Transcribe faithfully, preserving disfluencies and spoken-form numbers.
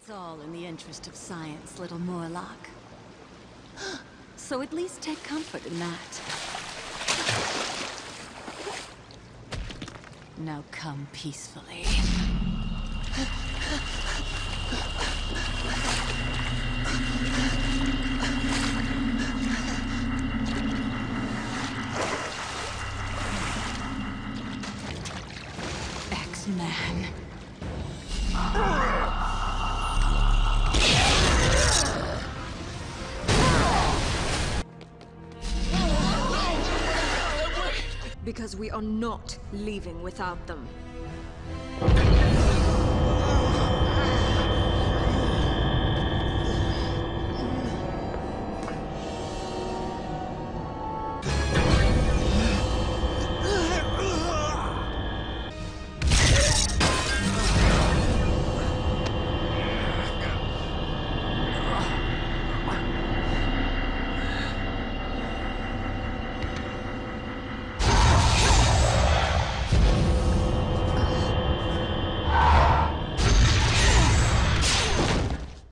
It's all in the interest of science, little Morlock. So at least take comfort in that. Now come peacefully. X-Man. Because we are not leaving without them.